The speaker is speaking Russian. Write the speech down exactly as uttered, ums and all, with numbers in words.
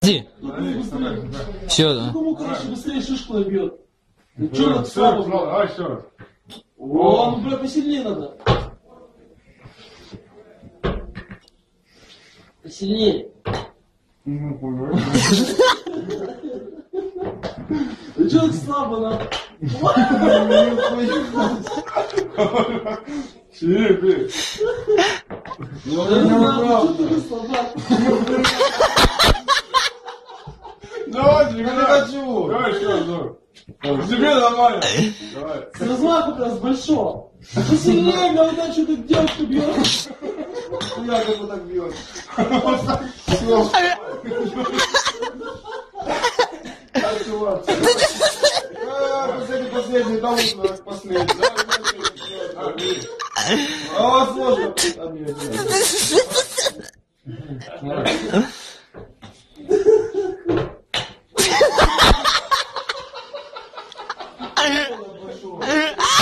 Иди. Все, да. Кому короче быстрее шишку набьет? Ну что так слабо? Давай еще раз. О, ну бля, посильнее надо. Посильнее. Ну что так слабо надо? Чипи. Я не знаю, что ты слабак. Давай, не хочу. Давай еще разок. Тебе нормально. Давай. С размаху прям с большого. Посильнее, бля, вот так что ты девушку бьешь. Я как вот так бьет. Последний, последний, там последний. А, сложно. Большого.